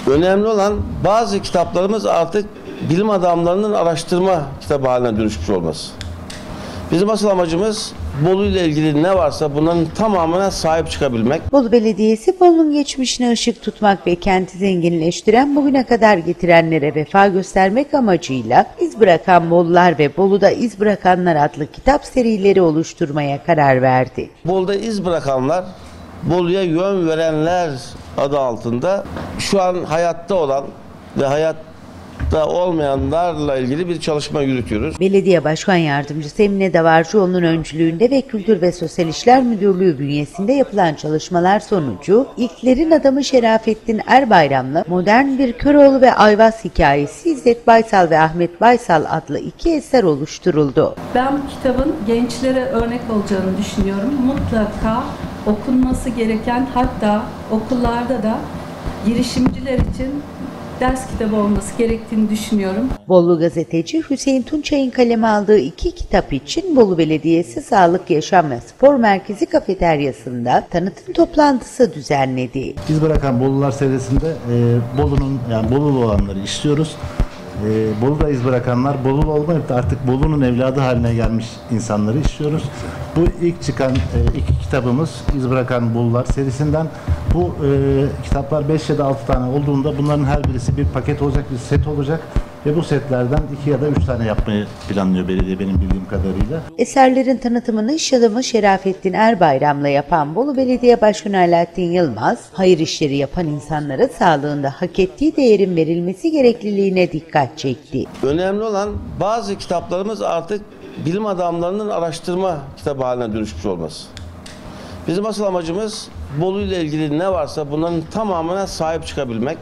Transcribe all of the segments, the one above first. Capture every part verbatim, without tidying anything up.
Önemli olan bazı kitaplarımız artık bilim adamlarının araştırma kitabı haline dönüşmüş olması. Bizim asıl amacımız Bolu ile ilgili ne varsa bunların tamamına sahip çıkabilmek. Bolu Belediyesi, Bolu'nun geçmişine ışık tutmak ve kenti zenginleştiren, bugüne kadar getirenlere vefa göstermek amacıyla İz Bırakan Bolular ve Bolu'da İz Bırakanlar adlı kitap serileri oluşturmaya karar verdi. Bolu'da iz bırakanlar, Bolu'ya yön verenler adı altında şu an hayatta olan ve hayatta olmayanlarla ilgili bir çalışma yürütüyoruz. Belediye Başkan Yardımcısı Emine Davarcıoğlu'nun öncülüğünde ve Kültür ve Sosyal İşler Müdürlüğü bünyesinde yapılan çalışmalar sonucu ilklerin adamı Şerafettin Erbayram'la modern bir Köroğlu ve Ayvaz hikayesi İzzet Baysal ve Ahmet Baysal adlı iki eser oluşturuldu. Ben bu kitabın gençlere örnek olacağını düşünüyorum. Mutlaka okunması gereken, hatta okullarda da girişimciler için ders kitabı olması gerektiğini düşünüyorum. Bolu gazeteci Hüseyin Tunçay'ın kaleme aldığı iki kitap için Bolu Belediyesi Sağlık, Yaşam ve Spor Merkezi kafeteryasında tanıtım toplantısı düzenledi. İz Bırakan Bolular serisinde e, Bolu'nun, yani Bolulu olanları işliyoruz. E, Bolu'da iz bırakanlar, Bolulu olmayıp da artık Bolu'nun evladı haline gelmiş insanları işliyoruz. Bu ilk çıkan e, iki kitabımız İz Bırakan Bolular serisinden. Bu e, kitaplar beş ya da altı tane olduğunda bunların her birisi bir paket olacak, bir set olacak ve bu setlerden iki ya da üç tane yapmayı planlıyor belediye, benim bildiğim kadarıyla. Eserlerin tanıtımını iş adamı Şerafettin Erbayram'la yapan Bolu Belediye Başkanı Alaaddin Yılmaz, hayır işleri yapan insanlara sağlığında hak ettiği değerin verilmesi gerekliliğine dikkat çekti. Önemli olan bazı kitaplarımız artık bilim adamlarının araştırma kitabı haline dönüşmüş olması. Bizim asıl amacımız Bolu ile ilgili ne varsa bunların tamamına sahip çıkabilmek.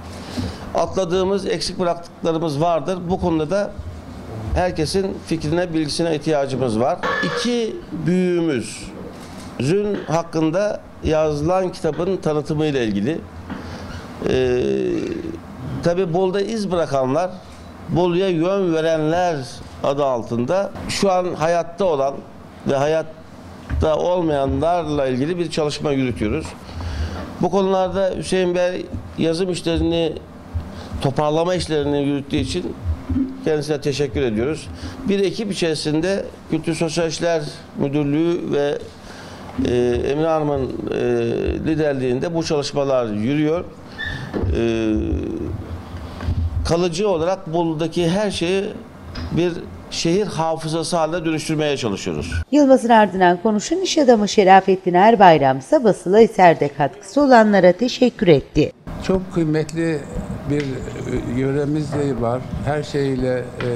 Atladığımız, eksik bıraktıklarımız vardır. Bu konuda da herkesin fikrine, bilgisine ihtiyacımız var. İki büyüğümüzün hakkında yazılan kitabın tanıtımı ile ilgili. Ee, tabii Bolu'da iz bırakanlar, Bolu'ya yön verenler adı altında şu an hayatta olan ve hayatta olmayanlarla ilgili bir çalışma yürütüyoruz. Bu konularda Hüseyin Bey yazım işlerini, toparlama işlerini yürüttüğü için kendisine teşekkür ediyoruz. Bir ekip içerisinde Kültür Sosyal İşler Müdürlüğü ve e, Emine Hanım'ın e, liderliğinde bu çalışmalar yürüyor. E, kalıcı olarak Bolu'daki her şeyi bir şehir hafızası haline dönüştürmeye çalışıyoruz. Yılmaz'ın ardından konuşan iş adamı Şerafettin Erbayram ise basılı eserde katkısı olanlara teşekkür etti. Çok kıymetli bir yöremiz de var. Her şeyle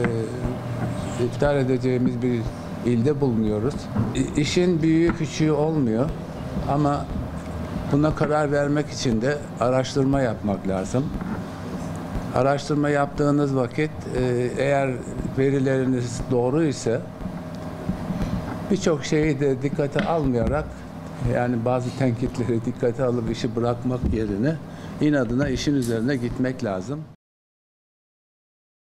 e, iptal edeceğimiz bir ilde bulunuyoruz. İşin büyüğü küçüğü olmuyor ama buna karar vermek için de araştırma yapmak lazım. Araştırma yaptığınız vakit e, eğer verileriniz doğru ise birçok şeyi de dikkate almayarak, yani bazı tenkitleri dikkate alıp işi bırakmak yerine inadına işin üzerine gitmek lazım.